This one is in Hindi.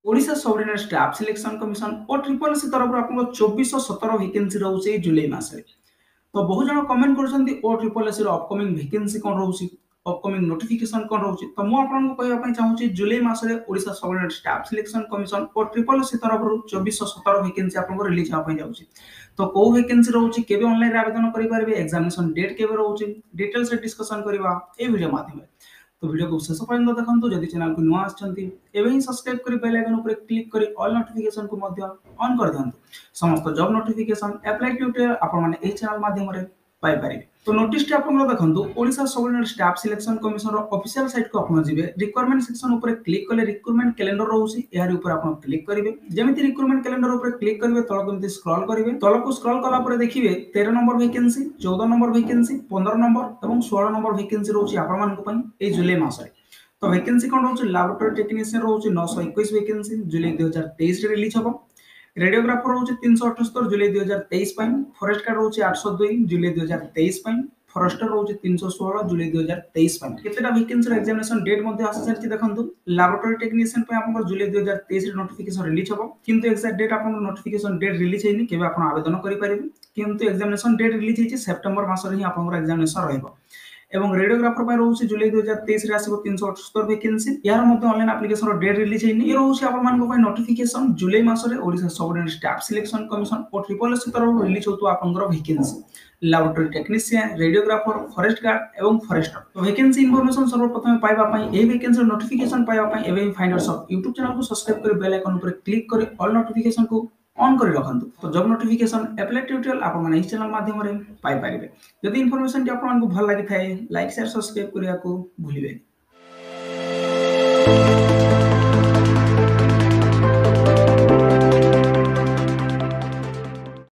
Odisha subordinate staff selection commission और ट्रिपल सी तरफ आपको 2417 वैकेंसी रोचे जुलाई मासरे। तो बहुत जन कमेंट करछन्ती ओ ट्रिपल एस रो अपकमिंग वैकेंसी कोन रहउची, अपकमिंग नोटिफिकेशन कोन रहउची। तो मु आपन को कहबा पई चाहूची जुलाई मासरे Odisha subordinate staff selection commission और ट्रिपल एस तरफ 2417 वैकेंसी आपन को रिलीज होआ पई जाउची। तो को वैकेंसी रहउची, केबे ऑनलाइन आवेदन करि पारबे, एग्जामिनेशन डेट केबे रहउची, डिटेल्स रे डिस्कशन करिवा ए वीडियो माध्यम। तो वीडियो को शेष पर्यंत देखंतु। जदि चैनल को नुआ आछंती एबे ही सब्सक्राइब करि बेल आइकन ऊपर क्लिक करि ऑल नोटिफिकेशन को मध्य ऑन कर दियंतु। समस्त जॉब नोटिफिकेशन अप्लाई ट्यूटोरियल आपण माने ए चैनल माध्यम रे पाई पारिबे। तो नोटिस टे आपण देखंतु, Odisha subordinate staff selection commission रो ऑफिशियल साइट को आपण जिवे, रिक्वायरमेंट सेक्शन ऊपर क्लिक कले रिक्रूटमेंट कैलेंडर रहउची, एहार ऊपर आपण क्लिक करिवे। जेमिति रिक्रूटमेंट कैलेंडर ऊपर क्लिक करिवे तळ केमति स्क्रॉल करिवे, तळ को स्क्रॉल कला पर देखिवे 13 number vacancy, 14 number vacancy, 15 number एवं 16 नंबर वैकेंसी रहउची आपण मान को पई ए जुलाई मासरे। तो वैकेंसी कोन रहउची, लैबोरेटरी टेक्नीशियन रहउची 921 वैकेंसी जुलाई 2023 रे रिलीज हबो। रेडियोग्राफर रहउची 378 जुलाई 2023 पई, फॉरेस्ट गार्ड रहउची 802 जुलाई 2023 पई, फॉरेस्टर रहउची 316 जुलाई 2023 पई। केतेटा वैकेंसी रो एग्जामिनेशन डेट मध्ये आसी सारची देखंतु। लैबोरेटरी टेक्नीशियन पे आपन जुलाई 2023 रे नोटिफिकेशन रिलीज हबो, किंतु एक्जेक्ट डेट आपन नोटिफिकेशन डेट रिलीज हेनी, केबे आपन आवेदन करि परिबे, किंतु एग्जामिनेशन डेट रिलीज हेची सितंबर मास रे ही आपन एग्जामिनेशन रहइबो। एवं रेडियोग्राफर पे रहउची जुलाई 2023 रे आसीबो 378 वैकेंसी, यार मध्ये ऑनलाइन एप्लीकेशन रो डेट रिलीज हेनी। ये रहउची आपन मान को पई नोटिफिकेशन जुलाई मास रे Odisha subordinate staff selection commission और ट्रिपल एस तरफ रिलीज होतो आपन vacancy laboratory technician, radiographer, forest guard एवं फॉरेस्टर। तो वैकेंसी इंफॉर्मेशन सर्वप्रथम पाइबा पई, ए वैकेंसी नोटिफिकेशन पाइबा पई एबे फाइंडर्स ऑफ YouTube चैनल को सब्सक्राइब करि बेल आइकन ऊपर क्लिक करि ऑल नोटिफिकेशन को ऑन करि रखंतु। तो जॉब नोटिफिकेशन अप्लाई ट्यूटोरियल आपण माने इस चैनल माध्यम रे पाई पारिबे। यदि इंफॉर्मेशन टी आपण को भल लागि थाए लाइक शेयर सब्सक्राइब करिया को भूलिबे।